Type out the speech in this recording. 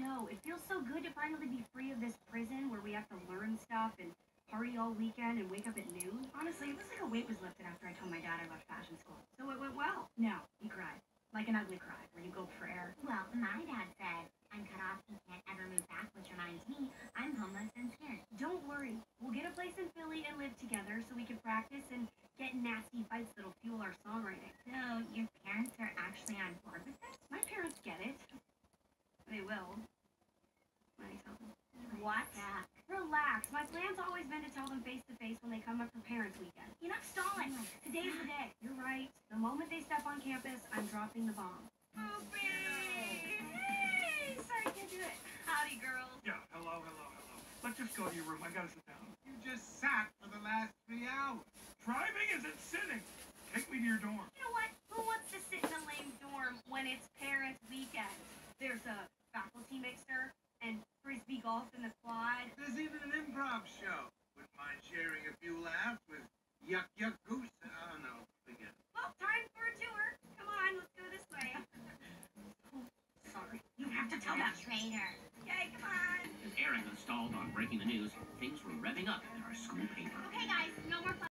know. It feels so good to finally be free of this prison where we have to learn stuff and party all weekend and wake up at noon. Honestly, it was like a weight was lifted after I told my dad I left fashion school. So it went well. No, he cried. Like an ugly cry, where you go for air. Well, my dad said, I'm cut off and can't ever move back, which reminds me, I'm homeless and scared. Don't worry. We'll get a place in Philly and live together so we can practice and get nasty fights that'll fuel our songwriting. So, your parents are actually on board with this? My parents get it. They will. When I tell them. What? Relax. My plan's always been to tell them face-to-face when they come up for Parents' Weekend. You're not stalling. Today's the day. You're right. The moment they step on campus, I'm dropping the bomb. Oh, babe! Hey! Sorry, can't do it. Howdy, girls. Yeah, hello. Let's just go to your room. I gotta sit down. You just sat for the last 3 hours. Driving isn't sitting. Take me to your dorm. You know what? Who wants to sit in a lame dorm when it's Parents' Weekend? There's a faculty mixer and frisbee golf in the quad. There's even an improv show. Wouldn't mind sharing a few laughs with Yuck Goose. Oh, no, forget it. Well, time for a tour. Come on, let's go this way. Oh, sorry. You have to tell that. Traitor. Yay, come on. As Aaron was stalled on breaking the news, things were revving up in our school paper. Okay, guys, no more